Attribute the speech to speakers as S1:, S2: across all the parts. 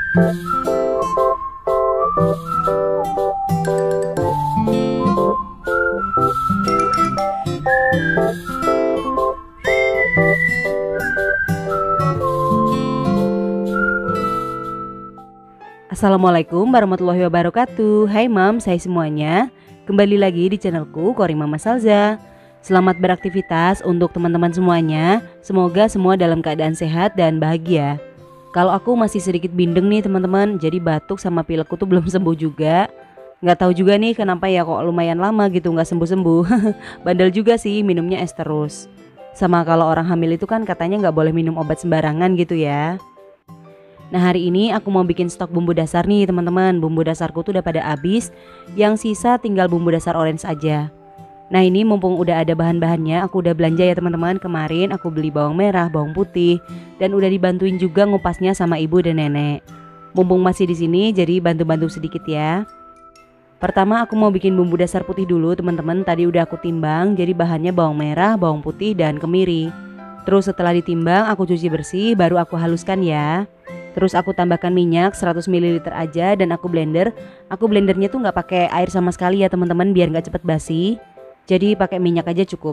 S1: Assalamualaikum warahmatullahi wabarakatuh. Hai Mam, saya semuanya. Kembali lagi di channelku Kori Mama Salza. Selamat beraktivitas untuk teman-teman semuanya. Semoga semua dalam keadaan sehat dan bahagia. Kalau aku masih sedikit bindeng nih teman-teman, jadi batuk sama pilekku tuh belum sembuh juga. Nggak tahu juga nih kenapa ya kok lumayan lama gitu nggak sembuh-sembuh. Bandel juga sih minumnya es terus. Sama kalau orang hamil itu kan katanya nggak boleh minum obat sembarangan gitu ya. Nah hari ini aku mau bikin stok bumbu dasar nih teman-teman. Bumbu dasarku tuh udah pada habis. Yang sisa tinggal bumbu dasar orange aja. Nah ini mumpung udah ada bahan-bahannya, aku udah belanja ya teman-teman. Kemarin aku beli bawang merah, bawang putih, dan udah dibantuin juga ngupasnya sama ibu dan nenek. Mumpung masih di sini jadi bantu-bantu sedikit ya. Pertama aku mau bikin bumbu dasar putih dulu teman-teman. Tadi udah aku timbang, jadi bahannya bawang merah, bawang putih, dan kemiri. Terus setelah ditimbang aku cuci bersih, baru aku haluskan ya. Terus aku tambahkan minyak 100 ml aja dan aku blender. Aku blendernya tuh nggak pakai air sama sekali ya teman-teman biar nggak cepet basi. Jadi pakai minyak aja cukup.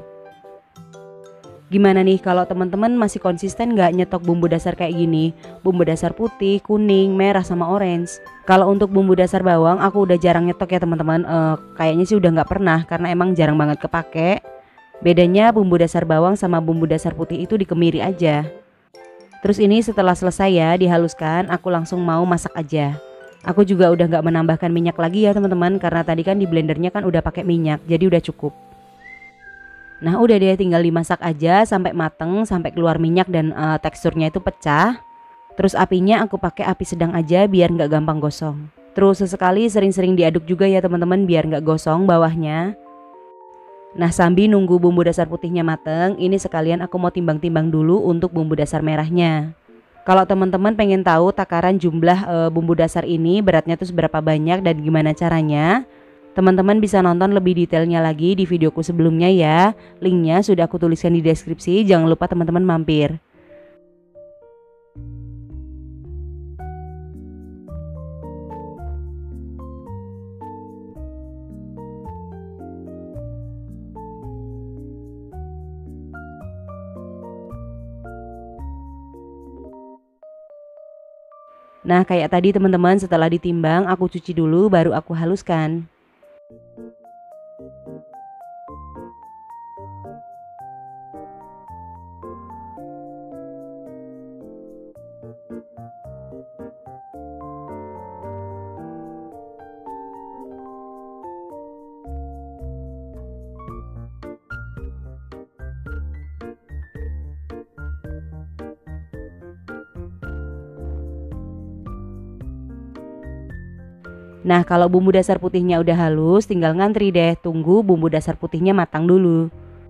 S1: Gimana nih kalau teman-teman masih konsisten nggak nyetok bumbu dasar kayak gini? Bumbu dasar putih, kuning, merah sama orange. Kalau untuk bumbu dasar bawang aku udah jarang nyetok ya teman-teman. Kayaknya sih udah nggak pernah karena emang jarang banget kepake. Bedanya bumbu dasar bawang sama bumbu dasar putih itu dikemiri aja. Terus ini setelah selesai ya dihaluskan, aku langsung mau masak aja. Aku juga udah nggak menambahkan minyak lagi ya teman-teman, karena tadi kan di blendernya kan udah pakai minyak, jadi udah cukup. Nah udah deh tinggal dimasak aja sampai mateng, sampai keluar minyak dan teksturnya itu pecah. Terus apinya aku pakai api sedang aja biar nggak gampang gosong. Terus sesekali sering-sering diaduk juga ya teman-teman biar nggak gosong bawahnya. Nah sambil nunggu bumbu dasar putihnya mateng, ini sekalian aku mau timbang-timbang dulu untuk bumbu dasar merahnya. Kalau teman-teman pengen tahu takaran jumlah bumbu dasar ini beratnya tuh seberapa banyak dan gimana caranya, teman-teman bisa nonton lebih detailnya lagi di videoku sebelumnya ya. Linknya sudah aku tuliskan di deskripsi, jangan lupa teman-teman mampir. Nah kayak tadi teman-teman setelah ditimbang aku cuci dulu baru aku haluskan. Nah kalau bumbu dasar putihnya udah halus tinggal ngantri deh, tunggu bumbu dasar putihnya matang dulu.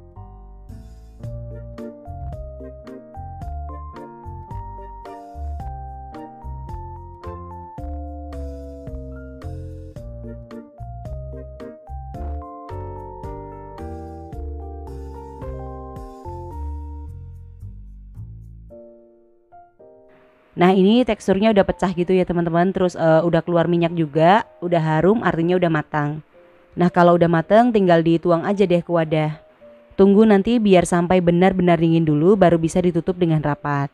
S1: Nah ini teksturnya udah pecah gitu ya teman-teman. Terus udah keluar minyak juga, udah harum artinya udah matang. Nah kalau udah matang tinggal dituang aja deh ke wadah. Tunggu nanti biar sampai benar-benar dingin dulu baru bisa ditutup dengan rapat.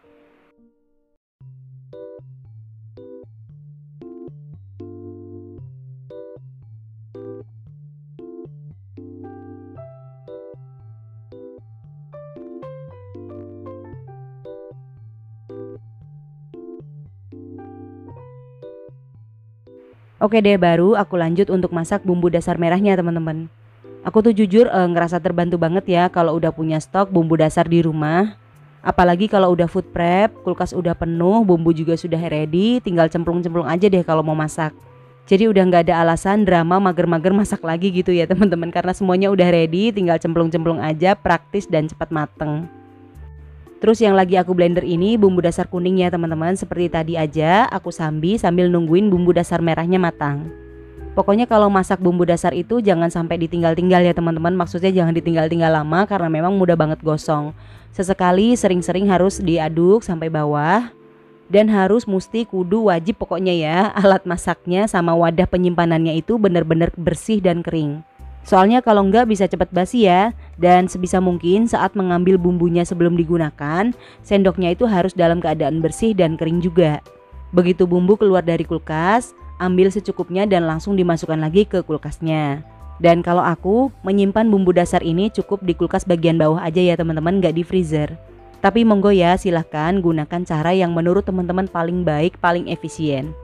S1: Oke deh baru aku lanjut untuk masak bumbu dasar merahnya teman-teman. Aku tuh jujur ngerasa terbantu banget ya kalau udah punya stok bumbu dasar di rumah. Apalagi kalau udah food prep, kulkas udah penuh, bumbu juga sudah ready, tinggal cemplung-cemplung aja deh kalau mau masak. Jadi udah nggak ada alasan drama mager-mager masak lagi gitu ya teman-teman, karena semuanya udah ready, tinggal cemplung-cemplung aja, praktis dan cepat mateng. Terus yang lagi aku blender ini bumbu dasar kuning ya teman-teman. Seperti tadi aja aku sambil nungguin bumbu dasar merahnya matang. Pokoknya kalau masak bumbu dasar itu jangan sampai ditinggal-tinggal ya teman-teman. Maksudnya jangan ditinggal-tinggal lama karena memang mudah banget gosong. Sesekali sering-sering harus diaduk sampai bawah. Dan harus mesti kudu wajib pokoknya ya, alat masaknya sama wadah penyimpanannya itu benar-benar bersih dan kering. Soalnya kalau enggak bisa cepat basi ya. Dan sebisa mungkin saat mengambil bumbunya sebelum digunakan, sendoknya itu harus dalam keadaan bersih dan kering juga. Begitu bumbu keluar dari kulkas, ambil secukupnya dan langsung dimasukkan lagi ke kulkasnya. Dan kalau aku menyimpan bumbu dasar ini cukup di kulkas bagian bawah aja ya teman-teman, nggak di freezer. Tapi monggo ya, silahkan gunakan cara yang menurut teman-teman paling baik, paling efisien.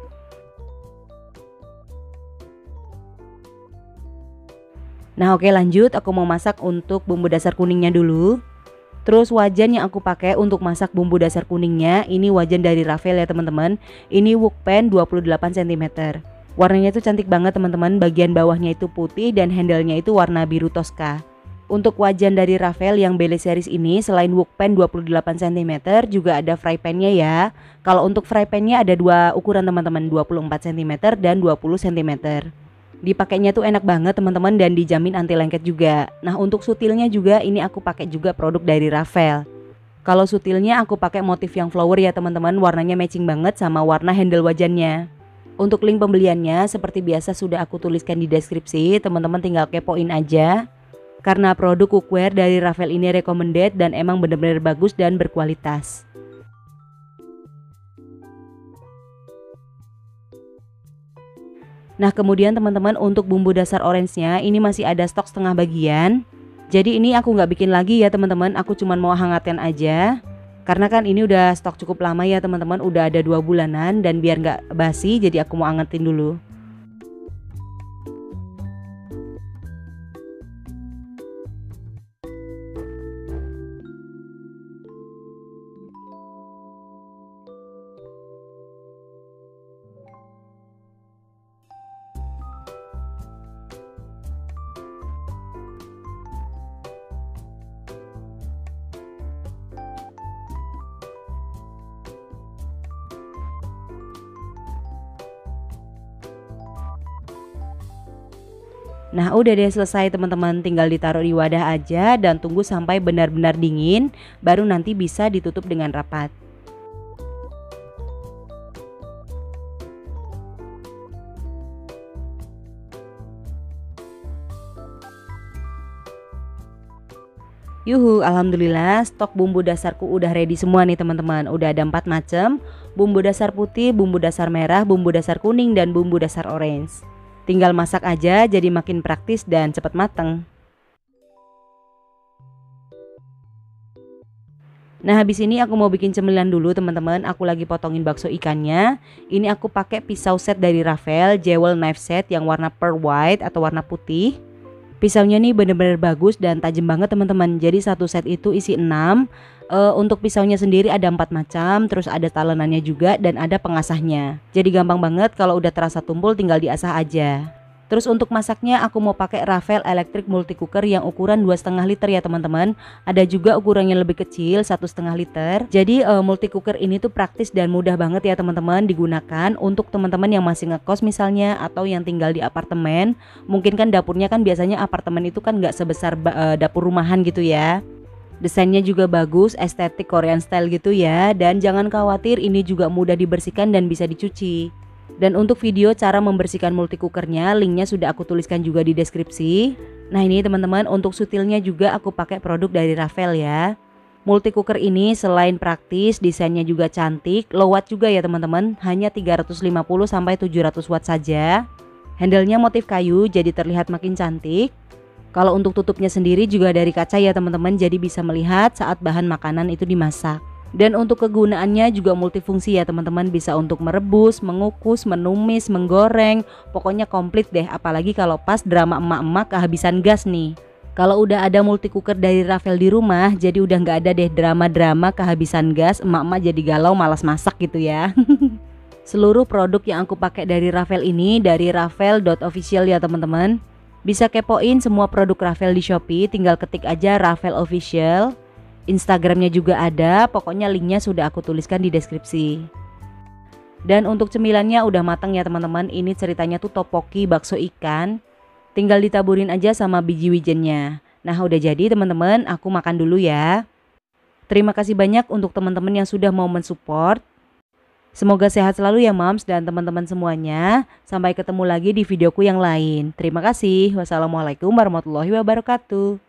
S1: Nah oke, lanjut, aku mau masak untuk bumbu dasar kuningnya dulu. Terus wajan yang aku pakai untuk masak bumbu dasar kuningnya, ini wajan dari Rafael ya teman-teman. Ini Wokpan 28 cm. Warnanya itu cantik banget teman-teman, bagian bawahnya itu putih dan handle-nya itu warna biru Tosca. Untuk wajan dari Rafael yang Belle series ini, selain Wokpan 28 cm juga ada fry pan-nya ya. Kalau untuk fry pan-nya ada dua ukuran teman-teman, 24 cm dan 20 cm. Dipakainya tuh enak banget teman-teman dan dijamin anti lengket juga. Nah untuk sutilnya juga ini aku pakai juga produk dari Rafael. Kalau sutilnya aku pakai motif yang flower ya teman-teman, warnanya matching banget sama warna handle wajannya. Untuk link pembeliannya seperti biasa sudah aku tuliskan di deskripsi, teman-teman tinggal kepoin aja. Karena produk cookware dari Rafael ini recommended dan emang bener-bener bagus dan berkualitas. Nah kemudian teman-teman untuk bumbu dasar orange-nya ini masih ada stok setengah bagian. Jadi ini aku nggak bikin lagi ya teman-teman, aku cuma mau hangatkan aja. Karena kan ini udah stok cukup lama ya teman-teman, udah ada 2 bulanan dan biar nggak basi jadi aku mau angetin dulu. Nah udah deh selesai teman-teman, tinggal ditaruh di wadah aja dan tunggu sampai benar-benar dingin, baru nanti bisa ditutup dengan rapat. Yuhu, alhamdulillah stok bumbu dasarku udah ready semua nih teman-teman. Udah ada 4 macam, bumbu dasar putih, bumbu dasar merah, bumbu dasar kuning, dan bumbu dasar orange. Tinggal masak aja jadi makin praktis dan cepat mateng. Nah habis ini aku mau bikin cemilan dulu teman-teman. Aku lagi potongin bakso ikannya. Ini aku pakai pisau set dari Rafael, jewel knife set yang warna pearl white atau warna putih. Pisaunya nih bener-bener bagus dan tajam banget teman-teman. Jadi satu set itu isi 6. Untuk pisaunya sendiri ada 4 macam, terus ada talenannya juga dan ada pengasahnya. Jadi gampang banget, kalau udah terasa tumpul tinggal diasah aja. Terus untuk masaknya aku mau pakai Rafael Electric Multi Cooker yang ukuran 2,5 liter ya teman-teman. Ada juga ukurannya lebih kecil 1,5 liter. Jadi multi cooker ini tuh praktis dan mudah banget ya teman-teman digunakan untuk teman-teman yang masih ngekos misalnya atau yang tinggal di apartemen. Mungkin kan dapurnya kan biasanya apartemen itu kan nggak sebesar dapur rumahan gitu ya. Desainnya juga bagus, estetik Korean style gitu ya. Dan jangan khawatir, ini juga mudah dibersihkan dan bisa dicuci. Dan untuk video cara membersihkan multi cookernya, linknya sudah aku tuliskan juga di deskripsi. Nah ini teman-teman, untuk sutilnya juga aku pakai produk dari Rafael ya. Multi cooker ini selain praktis, desainnya juga cantik, low watt juga ya teman-teman, hanya 350 sampai 700 watt saja. Handle-nya motif kayu jadi terlihat makin cantik. Kalau untuk tutupnya sendiri juga dari kaca ya teman-teman, jadi bisa melihat saat bahan makanan itu dimasak. Dan untuk kegunaannya juga multifungsi ya teman-teman, bisa untuk merebus, mengukus, menumis, menggoreng, pokoknya komplit deh. Apalagi kalau pas drama emak-emak kehabisan gas nih. Kalau udah ada multi cooker dari Rafael di rumah, jadi udah nggak ada deh drama-drama kehabisan gas, emak-emak jadi galau malas masak gitu ya. Seluruh produk yang aku pakai dari Rafael ini dari rafael.official ya teman-teman. Bisa kepoin semua produk Rafael di Shopee, tinggal ketik aja Rafael Official. Instagramnya juga ada, pokoknya linknya sudah aku tuliskan di deskripsi. Dan untuk cemilannya udah matang ya teman-teman. Ini ceritanya tuh topoki bakso ikan, tinggal ditaburin aja sama biji wijennya. Nah udah jadi teman-teman, aku makan dulu ya. Terima kasih banyak untuk teman-teman yang sudah mau mensupport. Semoga sehat selalu ya Moms dan teman-teman semuanya. Sampai ketemu lagi di videoku yang lain. Terima kasih. Wassalamualaikum warahmatullahi wabarakatuh.